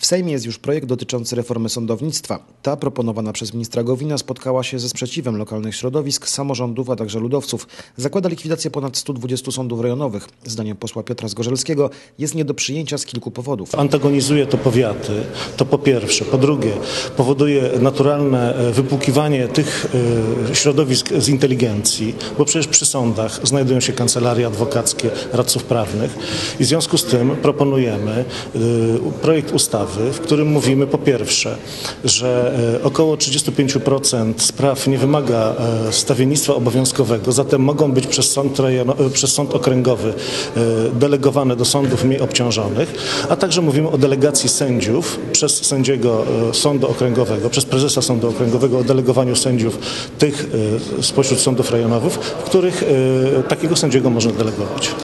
W Sejmie jest już projekt dotyczący reformy sądownictwa. Ta proponowana przez ministra Gowina spotkała się ze sprzeciwem lokalnych środowisk, samorządów, a także ludowców. Zakłada likwidację ponad 120 sądów rejonowych. Zdaniem posła Piotra Zgorzelskiego jest nie do przyjęcia z kilku powodów. Antagonizuje to powiaty, to po pierwsze. Po drugie, powoduje naturalne wypłukiwanie tych środowisk z inteligencji, bo przecież przy sądach znajdują się kancelarie adwokackie, radców prawnych i w związku z tym proponujemy projekt ustawy, w którym mówimy po pierwsze, że około 35% spraw nie wymaga stawiennictwa obowiązkowego, zatem mogą być przez sąd okręgowy delegowane do sądów mniej obciążonych, a także mówimy o delegacji sędziów przez sędziego sądu okręgowego, przez prezesa sądu okręgowego o delegowaniu sędziów tych spośród sądów rejonowych, w których takiego sędziego można delegować.